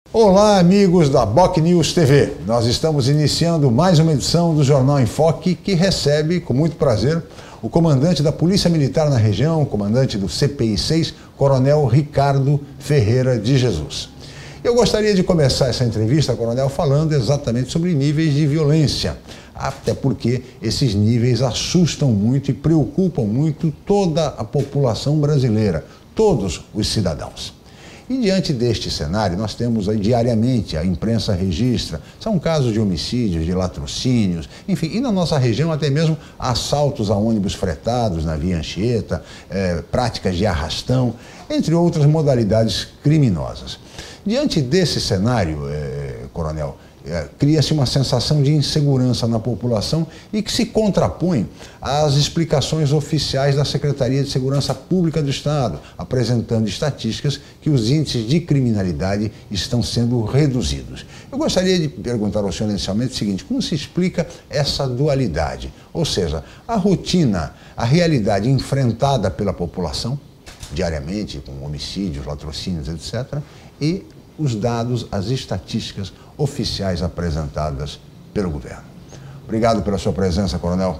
Olá, amigos da BOC News TV. Nós estamos iniciando mais uma edição do Jornal em Foque, que recebe, com muito prazer, o comandante da Polícia Militar na região, o comandante do CPI-6, Coronel Ricardo Ferreira de Jesus. Eu gostaria de começar essa entrevista, Coronel, falando exatamente sobre níveis de violência, até porque esses níveis assustam muito e preocupam muito toda a população brasileira, todos os cidadãos. E diante deste cenário, nós temos aí diariamente, a imprensa registra, são casos de homicídios, de latrocínios, enfim, e na nossa região até mesmo assaltos a ônibus fretados na Via Anchieta, práticas de arrastão, entre outras modalidades criminosas. Diante desse cenário, Coronel, cria-se uma sensação de insegurança na população e que se contrapõe às explicações oficiais da Secretaria de Segurança Pública do Estado, apresentando estatísticas que os índices de criminalidade estão sendo reduzidos. Eu gostaria de perguntar ao senhor inicialmente o seguinte: como se explica essa dualidade? Ou seja, a rotina, a realidade enfrentada pela população, diariamente, com homicídios, latrocínios, etc., e os dados, as estatísticas oficiais apresentadas pelo governo. Obrigado pela sua presença, Coronel.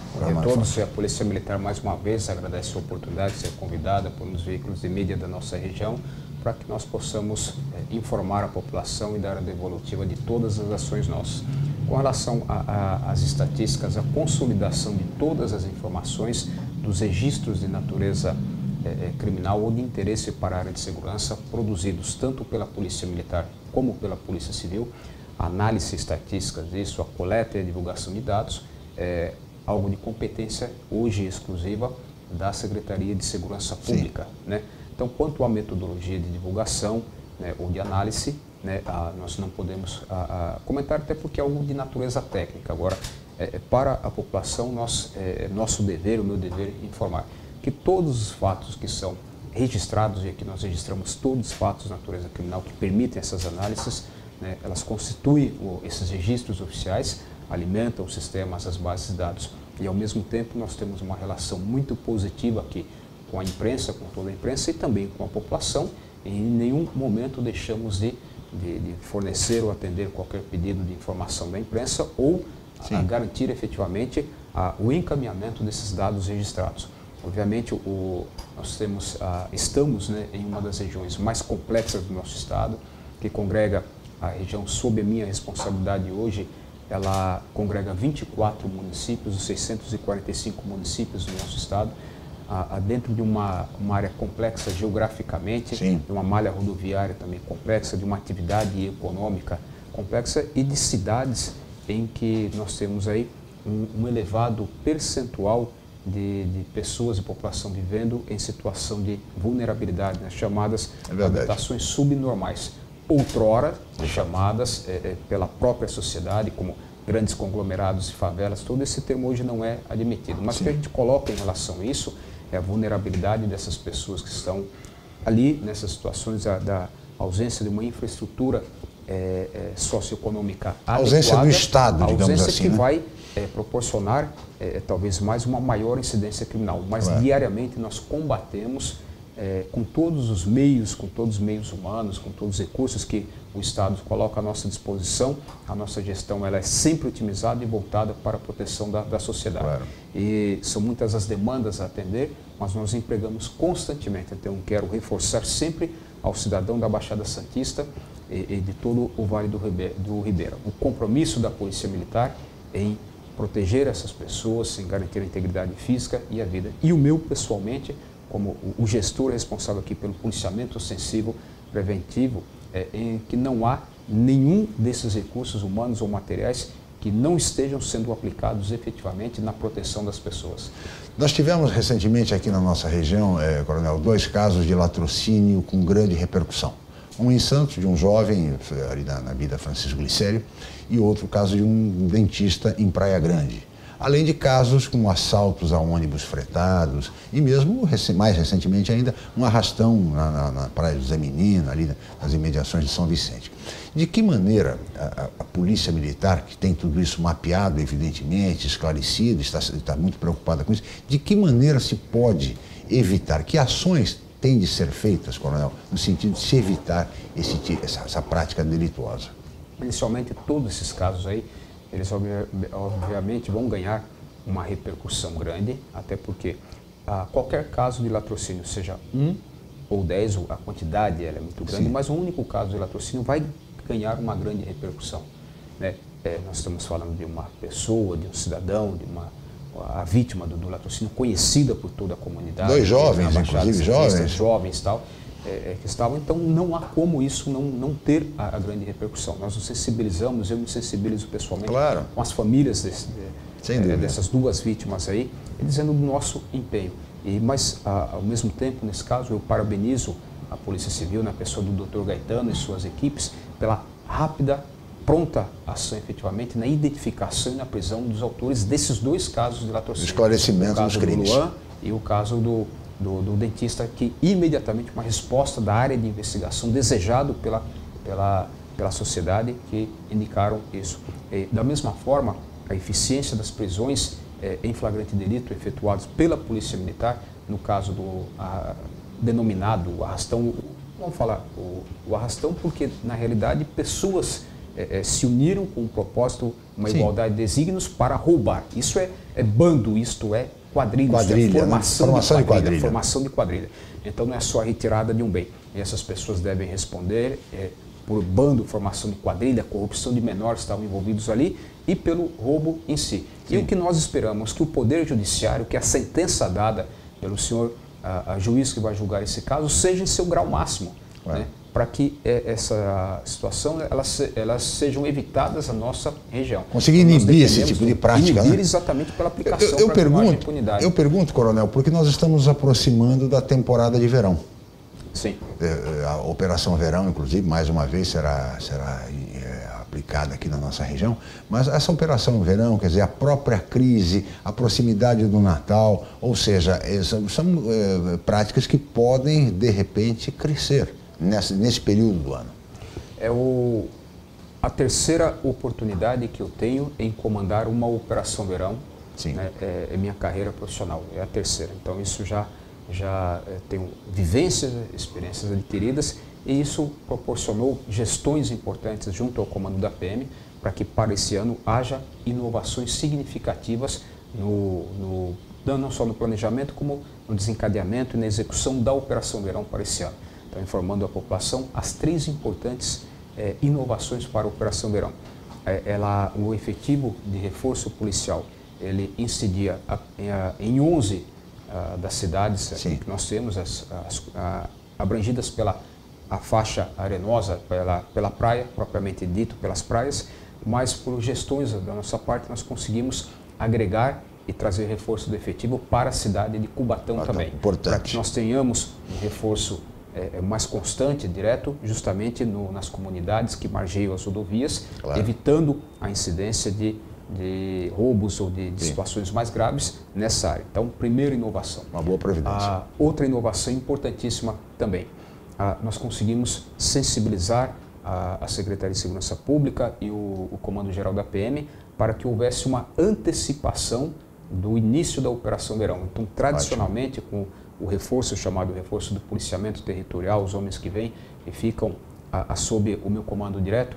A todos, a Polícia Militar mais uma vez agradece a oportunidade de ser convidada por uns veículos de mídia da nossa região para que nós possamos informar a população e dar a devolutiva de todas as ações nossas. Com relação às estatísticas, a consolidação de todas as informações dos registros de natureza criminal ou de interesse para a área de segurança produzidos tanto pela Polícia Militar como pela Polícia Civil, a análise estatística disso, a coleta e a divulgação de dados é algo de competência hoje exclusiva da Secretaria de Segurança Pública, né? Então, quanto à metodologia de divulgação, né, ou de análise, né, nós não podemos comentar, até porque é algo de natureza técnica. Agora, para a população, nosso dever, o meu dever, informar que todos os fatos que são registrados, e aqui nós registramos todos os fatos de natureza criminal que permitem essas análises, né, elas constituem esses registros oficiais, alimentam os sistemas, as bases de dados, e ao mesmo tempo nós temos uma relação muito positiva aqui com a imprensa, com toda a imprensa e também com a população, e em nenhum momento deixamos de fornecer ou atender qualquer pedido de informação da imprensa ou garantir efetivamente o encaminhamento desses dados registrados. Obviamente, nós estamos, né, em uma das regiões mais complexas do nosso estado, que congrega a região sob a minha responsabilidade hoje. Ela congrega 24 municípios, os 645 municípios do nosso estado, dentro de uma área complexa geograficamente, de uma malha rodoviária também complexa, de uma atividade econômica complexa e de cidades em que nós temos aí um elevado percentual de pessoas e população vivendo em situação de vulnerabilidade, né, chamadas habitações subnormais, outrora chamadas pela própria sociedade como grandes conglomerados e favelas. Todo esse termo hoje não é admitido, mas o que a gente coloca em relação a isso é a vulnerabilidade dessas pessoas que estão ali nessas situações da ausência de uma infraestrutura socioeconômica adequada, ausência do Estado, digamos assim, que vai proporcionar talvez mais uma maior incidência criminal, mas diariamente nós combatemos com todos os meios humanos, com todos os recursos que o Estado coloca à nossa disposição. A nossa gestão ela é sempre otimizada e voltada para a proteção da sociedade. E são muitas as demandas a atender, mas nós empregamos constantemente. Então, quero reforçar sempre ao cidadão da Baixada Santista e de todo o Vale do Ribeira o compromisso da Polícia Militar em proteger essas pessoas, em garantir a integridade física e a vida. E o meu, pessoalmente, como o gestor responsável aqui pelo policiamento ostensivo preventivo, em que não há nenhum desses recursos humanos ou materiais que não estejam sendo aplicados efetivamente na proteção das pessoas. Nós tivemos recentemente aqui na nossa região, Coronel, 2 casos de latrocínio com grande repercussão. Um em Santos, de um jovem, ali na Vida Francisco Glicério, e outro caso de um dentista em Praia Grande. Além de casos como assaltos a ônibus fretados e mesmo, mais recentemente ainda, um arrastão na Praia do Zé Menino, ali nas imediações de São Vicente. De que maneira a Polícia Militar, que tem tudo isso mapeado, evidentemente, esclarecido, está muito preocupada com isso, de que maneira se pode evitar, que ações têm de ser feitas, coronel, no sentido de se evitar essa prática delituosa? Inicialmente, todos esses casos aí, eles obviamente vão ganhar uma repercussão grande, até porque qualquer caso de latrocínio, seja 1 ou 10, a quantidade ela é muito grande, Sim. mas um único caso de latrocínio vai ganhar uma grande repercussão, né? Nós estamos falando de uma pessoa, de um cidadão, a vítima do latrocínio conhecida por toda a comunidade. 2 jovens, inclusive jovens e tal, que estavam. Então não há como isso não ter a grande repercussão. Nós nos sensibilizamos, eu me sensibilizo pessoalmente, claro, com as famílias dessas 2 vítimas aí, dizendo do nosso empenho. Mas ao mesmo tempo, nesse caso, eu parabenizo a Polícia Civil, na pessoa do Dr. Gaetano e suas equipes, pela rápida, pronta ação efetivamente na identificação e na prisão dos autores desses 2 casos de latrocínio. Esclarecimento dos crimes. O caso do Luan e o caso do dentista, que imediatamente uma resposta da área de investigação desejado pela sociedade, que indicaram isso. Da mesma forma, a eficiência das prisões em flagrante delito efetuados pela Polícia Militar, no caso do denominado arrastão, vamos falar o arrastão porque na realidade pessoas se uniram com um propósito, uma Sim. igualdade de desígnios para roubar. Isso é bando, isto é quadrilha, formação de quadrilha. Então não é só a retirada de um bem. E essas pessoas devem responder por bando, formação de quadrilha, corrupção de menores estavam envolvidos ali e pelo roubo em si. Sim. E o que nós esperamos que o Poder Judiciário, que a sentença dada pelo senhor a juiz que vai julgar esse caso, seja em seu grau máximo, né? Para que essa situação elas sejam evitadas na nossa região. Conseguir inibir esse tipo de prática, inibir, né? Exatamente pela aplicação para que não haja impunidade. Eu pergunto, coronel, porque nós estamos nos aproximando da temporada de verão. Sim. A Operação Verão, inclusive, mais uma vez será aplicada aqui na nossa região, mas essa Operação Verão, quer dizer, a própria crise, a proximidade do Natal, ou seja, são práticas que podem, de repente, crescer nesse período do ano. É a terceira oportunidade que eu tenho em comandar uma Operação Verão. Sim. Né? É minha carreira profissional, é a terceira. Então isso já tenho vivências, experiências adquiridas, e isso proporcionou gestões importantes junto ao comando da PM para que para esse ano haja inovações significativas não só no planejamento, como no desencadeamento e na execução da Operação Verão para esse ano. Então, informando a população as 3 importantes inovações para a Operação Verão. O efetivo de reforço policial, ele incidia em 11 das cidades que nós temos, abrangidas pela faixa arenosa, pela praia, propriamente dito, pelas praias, mas por gestões da nossa parte nós conseguimos agregar e trazer reforço do efetivo para a cidade de Cubatão também. Para que nós tenhamos um reforço mais constante, direto, justamente nas comunidades que margeiam as rodovias, evitando a incidência de roubos ou de situações mais graves nessa área. Então, primeira inovação. Uma boa providência. Outra inovação importantíssima também. Nós conseguimos sensibilizar a Secretaria de Segurança Pública e o Comando Geral da PM para que houvesse uma antecipação do início da Operação Verão. Então, tradicionalmente, com o reforço, chamado reforço do policiamento territorial, os homens que vêm e ficam sob o meu comando direto,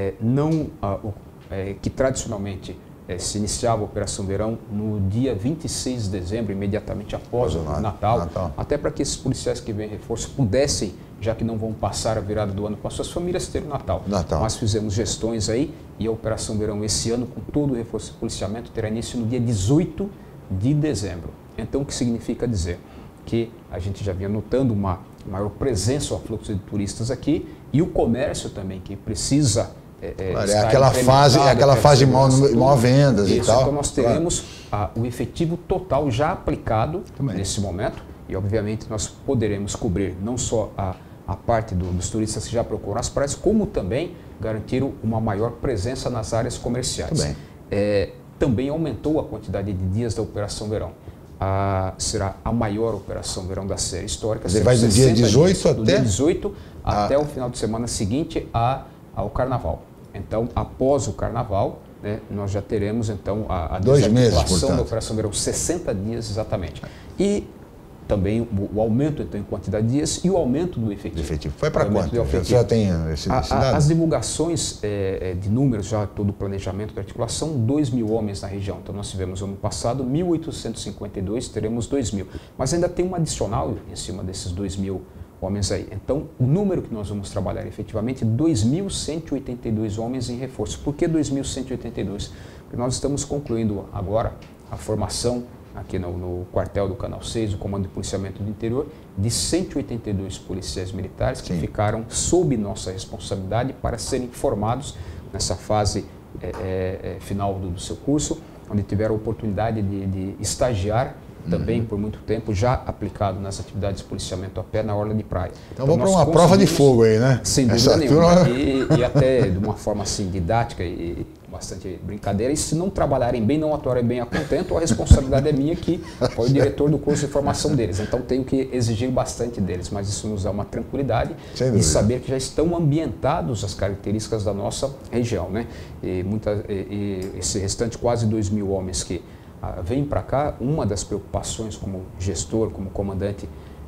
que tradicionalmente se iniciava a Operação Verão no dia 26 de dezembro, imediatamente após o Natal, até para que esses policiais que vêm em reforço pudessem, já que não vão passar a virada do ano com as suas famílias, ter o Natal. Nós fizemos gestões aí e a Operação Verão esse ano, com todo o reforço de policiamento, terá início no dia 18 de dezembro. Então, o que significa dizer? Que a gente já vinha notando uma maior presença ao fluxo de turistas aqui e o comércio também, que precisa aquela fase de maior vendas e tal. Então nós teremos o efetivo total já aplicado nesse momento e obviamente nós poderemos cobrir não só a parte dos turistas que já procuram as praias, como também garantir uma maior presença nas áreas comerciais. Também aumentou a quantidade de dias da Operação Verão. Será a maior Operação Verão da série histórica. Você vai do dia 18 do dia 18 até o final de semana seguinte ao Carnaval. Então, após o Carnaval, né, nós já teremos então a 2 meses, da Operação Verão, 60 dias exatamente. E também o aumento então, em quantidade de dias e o aumento do efetivo. Foi para quanto? Você já tem esse dado? As divulgações de números, já todo o planejamento da articulação, 2.000 homens na região. Então nós tivemos ano passado 1.852, teremos 2.000. Mas ainda tem um adicional em cima desses 2.000 homens aí. Então o número que nós vamos trabalhar efetivamente é 2.182 homens em reforço. Por que 2.182? Porque nós estamos concluindo agora a formação aqui no quartel do Canal 6, o Comando de Policiamento do Interior, de 182 policiais militares que ficaram sob nossa responsabilidade para serem formados nessa fase final do seu curso, onde tiveram a oportunidade de estagiar também por muito tempo, já aplicado nas atividades de policiamento a pé na orla de praia. Então vamos para uma prova de fogo aí, né? Sem dúvida nenhuma. E até de uma forma assim didática e bastante brincadeira, e se não trabalharem bem, não atuarem bem a contento, a responsabilidade é minha, que foi o diretor do curso de formação deles. Então tenho que exigir bastante deles, mas isso nos dá uma tranquilidade de saber que já estão ambientados as características da nossa região, né? E esse restante quase 2.000 homens que vêm para cá, uma das preocupações como gestor, como comandante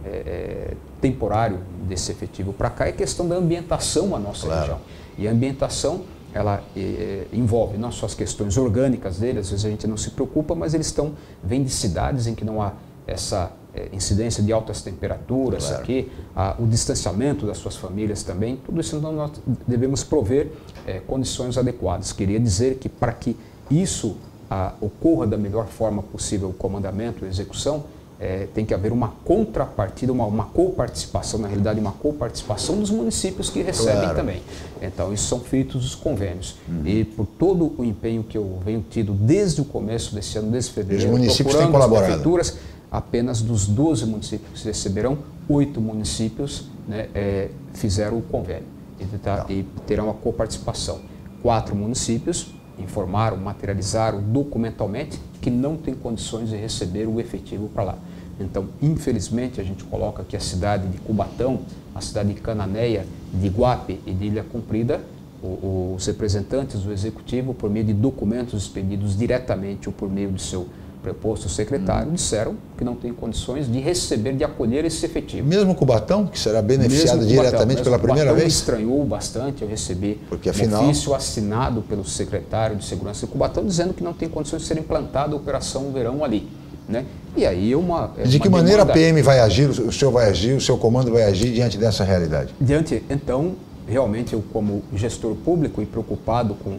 temporário desse efetivo para cá é a questão da ambientação à nossa região. E a ambientação, ela envolve não só as questões orgânicas deles, às vezes a gente não se preocupa, mas eles vêm de cidades em que não há essa incidência de altas temperaturas, aqui, o distanciamento das suas famílias também, tudo isso nós devemos prover condições adequadas. Queria dizer que para que isso ocorra da melhor forma possível o comandamento, a execução, tem que haver uma contrapartida, uma coparticipação, na realidade uma coparticipação dos municípios que recebem também. Então isso são feitos os convênios. E por todo o empenho que eu venho tido desde o começo desse ano, desde fevereiro, os municípios têm colaborado. As prefeituras, apenas dos 12 municípios que receberão, 8 municípios fizeram o convênio e terão a coparticipação. 4 municípios informaram, materializaram documentalmente que não tem condições de receber o efetivo para lá. Então, infelizmente, a gente coloca que a cidade de Cubatão, a cidade de Cananéia, de Iguape e de Ilha Comprida, os representantes do Executivo, por meio de documentos expedidos diretamente ou por meio do seu preposto secretário, disseram que não tem condições de receber, de acolher esse efetivo. Mesmo Cubatão, que será beneficiado diretamente pela primeira vez? Me estranhou bastante, eu recebi um ofício assinado pelo secretário de Segurança de Cubatão dizendo que não tem condições de ser implantada a Operação Verão ali. Né? E aí de que maneira a PM vai agir, o senhor vai agir, o seu comando vai agir diante dessa realidade? Então, realmente eu como gestor público e preocupado com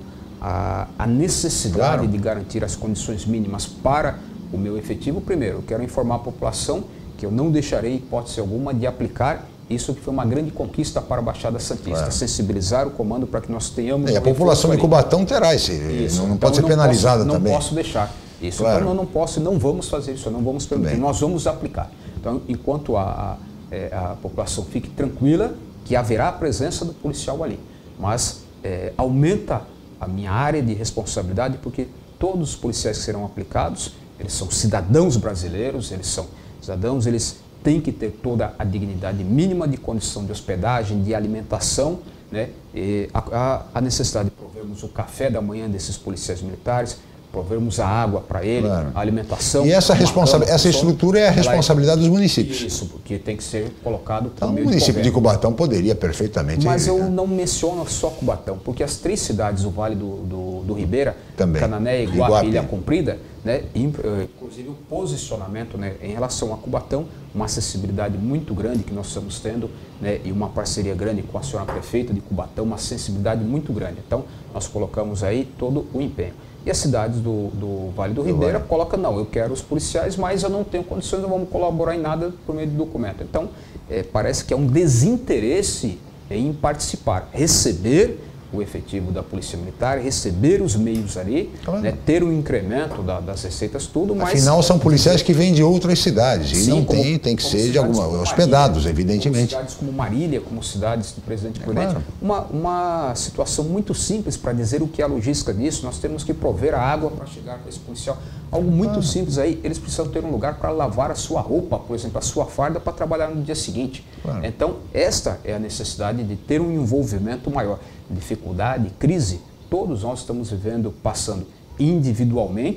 a necessidade de garantir as condições mínimas para o meu efetivo, primeiro, eu quero informar a população que eu não deixarei hipótese alguma de aplicar isso que foi uma grande conquista para a Baixada Santista, sensibilizar o comando para que nós tenhamos... E a população de Cubatão terá isso, não pode ser penalizada também. Não posso deixar isso, então eu não posso, não vamos fazer isso, não vamos permitir, nós vamos aplicar. Então, enquanto a população fique tranquila, que haverá a presença do policial ali, mas aumenta a minha área de responsabilidade, porque todos os policiais que serão aplicados, eles são cidadãos brasileiros, eles têm que ter toda a dignidade mínima de condição de hospedagem, de alimentação, né? E a necessidade de provermos o café da manhã desses policiais militares, provermos a água para ele, a alimentação. E essa estrutura é a responsabilidade dos municípios. Isso, porque tem que ser colocado... Então, o município de Cubatão poderia perfeitamente... Mas eu não menciono só Cubatão, porque as 3 cidades do Vale do Ribeira, Cananéia, Iguape e Ilha Comprida, né, inclusive o posicionamento, né, em relação a Cubatão, uma acessibilidade muito grande que nós estamos tendo, né, e uma parceria grande com a senhora prefeita de Cubatão, uma sensibilidade muito grande. Então, nós colocamos aí todo o empenho. E as cidades do Vale do Ribeira colocam, não, eu quero os policiais, mas eu não tenho condições, não vamos colaborar em nada por meio de documento. Então, parece que é um desinteresse em participar, receber o efetivo da Polícia Militar, receber os meios ali, né, ter um incremento das receitas, tudo, mas... Afinal, são policiais que vêm de outras cidades, e não tem que ser de alguma... hospedados, evidentemente. Como cidades como Marília, como cidades do Presidente Prudente. Uma situação muito simples para dizer o que é a logística disso, nós temos que prover a água para chegar para esse policial. Algo muito simples aí, eles precisam ter um lugar para lavar a sua roupa, por exemplo, a sua farda, para trabalhar no dia seguinte. Então, esta é a necessidade de ter um envolvimento maior. Dificuldade, crise, todos nós estamos vivendo, passando individualmente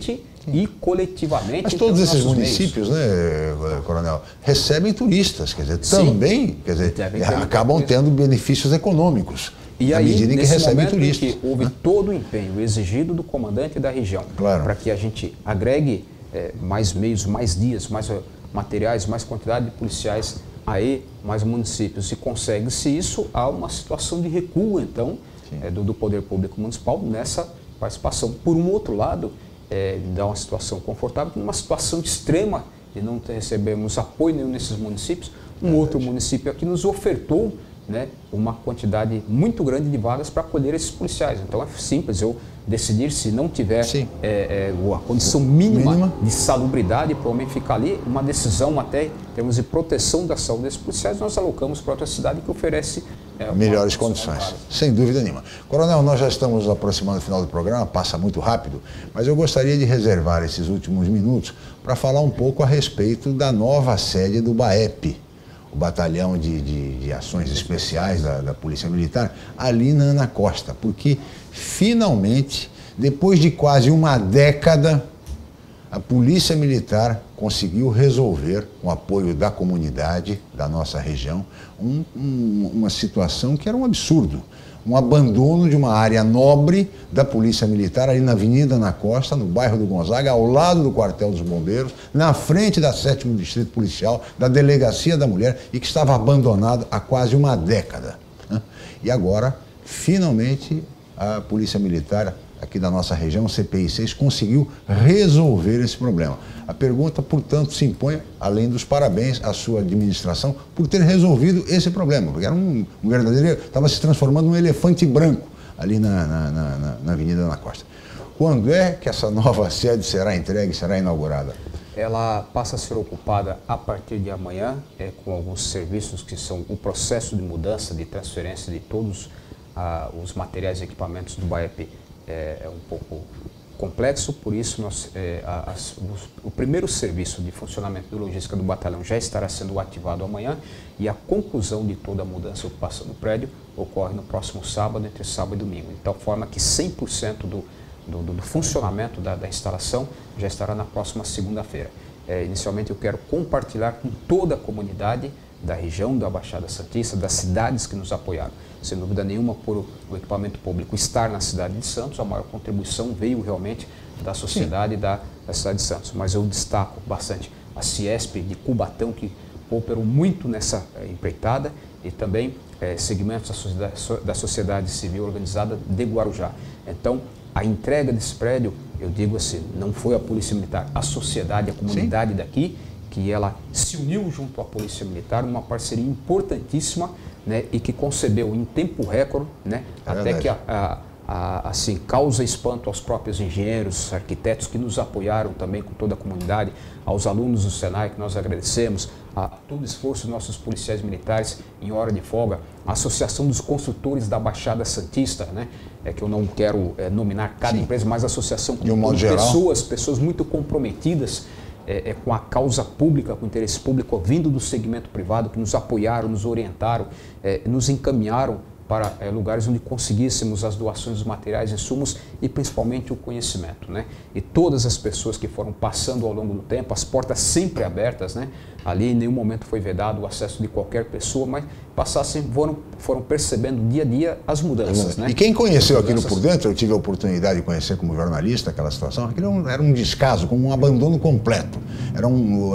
e coletivamente. Mas todos esses municípios, né, Coronel, recebem turistas, quer dizer, também, quer dizer, acabam tendo benefícios econômicos. E aí, medida em que recebem turistas. Que houve todo o empenho exigido do comandante da região para que a gente agregue mais meios, mais dias, mais materiais, mais quantidade de policiais aí, mais municípios. E consegue-se isso, há uma situação de recuo, então, do poder público municipal nessa participação. Por um outro lado, dá uma situação confortável, numa situação extrema de não recebemos apoio nenhum nesses municípios. Outro município aqui nos ofertou, né, uma quantidade muito grande de vagas para acolher esses policiais. Então é simples, eu decidir se não tiver a condição mínima de salubridade para o homem ficar ali, uma decisão até em termos de proteção da saúde desses policiais, nós alocamos para outra cidade que oferece melhores condições, sem dúvida nenhuma. Coronel, nós já estamos nos aproximando do final do programa, passa muito rápido, mas eu gostaria de reservar esses últimos minutos para falar um pouco a respeito da nova sede do BAEP, o Batalhão de Ações Especiais da Polícia Militar, ali na Ana Costa, porque finalmente, depois de quase uma década, a Polícia Militar conseguiu resolver, com o apoio da comunidade da nossa região, uma situação que era um absurdo. Um abandono de uma área nobre da Polícia Militar ali na Avenida Ana Costa, no bairro do Gonzaga, ao lado do quartel dos bombeiros, na frente da 7º Distrito Policial, da Delegacia da Mulher, e que estava abandonado há quase uma década. E agora, finalmente, a Polícia Militar aqui da nossa região, o CPI 6, conseguiu resolver esse problema. A pergunta, portanto, se impõe, além dos parabéns à sua administração, por ter resolvido esse problema, porque era um verdadeiro, estava se transformando num elefante branco ali na Avenida Ana Costa. Quando é que essa nova sede será entregue, será inaugurada? Ela passa a ser ocupada a partir de amanhã, com alguns serviços que são o processo de mudança, de transferência de todos os materiais e equipamentos do BAEP. É um pouco complexo, por isso o primeiro serviço de funcionamento de logística do batalhão já estará sendo ativado amanhã e a conclusão de toda a mudança e ocupação do prédio ocorre no próximo sábado, entre sábado e domingo, de tal forma que 100% do funcionamento da instalação já estará na próxima segunda-feira. Inicialmente eu quero compartilhar com toda a comunidade da região da Baixada Santista, das cidades que nos apoiaram. Sem dúvida nenhuma, por o equipamento público estar na cidade de Santos, a maior contribuição veio realmente da sociedade da cidade de Santos. Mas eu destaco bastante a Ciesp de Cubatão, que cooperou muito nessa empreitada, e também segmentos da sociedade civil organizada de Guarujá. Então, a entrega desse prédio, eu digo assim, não foi a Polícia Militar, a sociedade, a comunidade daqui, que ela se uniu junto à Polícia Militar, uma parceria importantíssima, né, e que concebeu em tempo recorde, né, até que assim, causa espanto aos próprios engenheiros, arquitetos que nos apoiaram também com toda a comunidade, aos alunos do Senai que nós agradecemos, a todo o esforço dos nossos policiais militares em hora de folga, a Associação dos Construtores da Baixada Santista, né, que eu não quero nominar cada empresa, mas a associação com pessoas muito comprometidas com a causa pública, com o interesse público, vindo do segmento privado, que nos apoiaram, nos orientaram, nos encaminharam para lugares onde conseguíssemos as doações dos materiais, insumos e principalmente o conhecimento, né? E todas as pessoas que foram passando ao longo do tempo, as portas sempre abertas, né? Ali em nenhum momento foi vedado o acesso de qualquer pessoa, mas foram percebendo dia a dia as mudanças, né? E quem conheceu aquilo por dentro, eu tive a oportunidade de conhecer como jornalista aquela situação, aquilo era um descaso, como um abandono completo. Era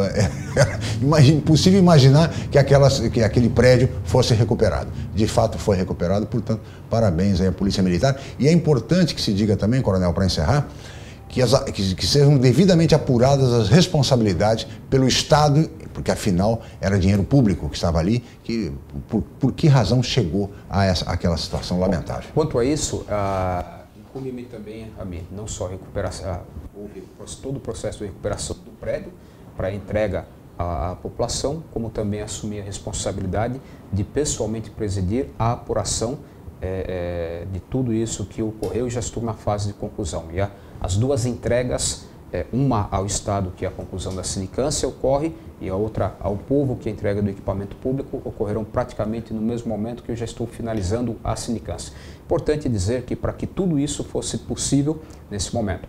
impossível imaginar que aquele prédio fosse recuperado. De fato foi recuperado, portanto, parabéns aí à Polícia Militar. E é importante que se diga também, Coronel, para encerrar, que sejam devidamente apuradas as responsabilidades pelo Estado, porque afinal era dinheiro público que estava ali, por que razão chegou àquela situação lamentável. Quanto a isso, incumbe-me também a mim, não só houve todo o processo de recuperação do prédio para entrega à população, como também assumir a responsabilidade de pessoalmente presidir a apuração de tudo isso que ocorreu e já estou na fase de conclusão. E as duas entregas, uma ao Estado, que é a conclusão da sindicância, ocorre, e a outra ao povo, que é a entrega do equipamento público, ocorrerão praticamente no mesmo momento que eu já estou finalizando a sindicância. Importante dizer que para que tudo isso fosse possível nesse momento,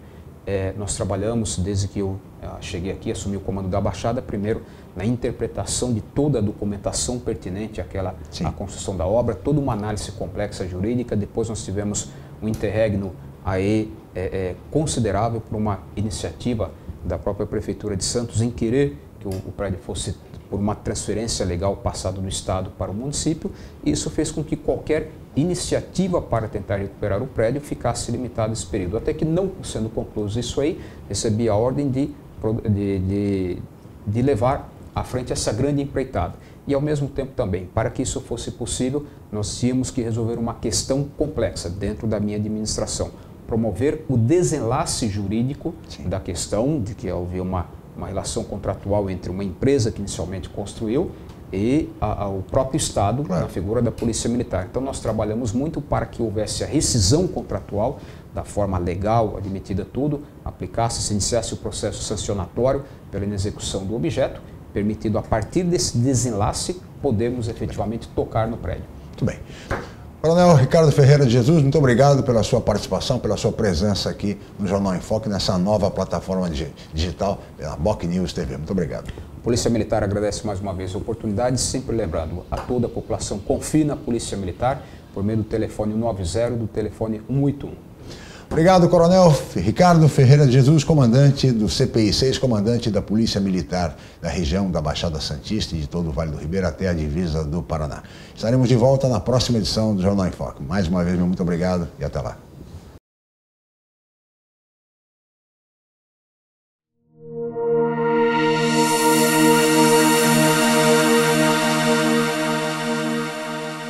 nós trabalhamos, desde que eu cheguei aqui, assumi o comando da Baixada, primeiro na interpretação de toda a documentação pertinente à construção da obra, toda uma análise complexa jurídica. Depois nós tivemos um interregno aí considerável por uma iniciativa da própria Prefeitura de Santos em querer que o prédio fosse, por uma transferência legal, passado do Estado para o município. Isso fez com que qualquer iniciativa para tentar recuperar o prédio ficasse limitada esse período. Até que, não sendo concluído isso aí, recebi a ordem de levar à frente essa grande empreitada. E, ao mesmo tempo também, para que isso fosse possível, nós tínhamos que resolver uma questão complexa dentro da minha administração. Promover o desenlace jurídico da questão de que houve uma relação contratual entre uma empresa que inicialmente construiu e o próprio Estado, na figura da Polícia Militar. Então nós trabalhamos muito para que houvesse a rescisão contratual da forma legal, admitida tudo, aplicasse, se iniciasse o processo sancionatório pela inexecução do objeto, permitido a partir desse desenlace podermos efetivamente tocar no prédio. Muito bem. Coronel Ricardo Ferreira de Jesus, muito obrigado pela sua participação, pela sua presença aqui no Jornal em Foque, nessa nova plataforma digital, pela BOC News TV. Muito obrigado. A Polícia Militar agradece mais uma vez a oportunidade, sempre lembrando a toda a população, confie na Polícia Militar por meio do telefone 90 e do telefone 181. Obrigado, Coronel Ricardo Ferreira de Jesus, comandante do CPI 6, comandante da Polícia Militar da região da Baixada Santista e de todo o Vale do Ribeira até a divisa do Paraná. Estaremos de volta na próxima edição do Jornal em Foque. Mais uma vez, muito obrigado e até lá.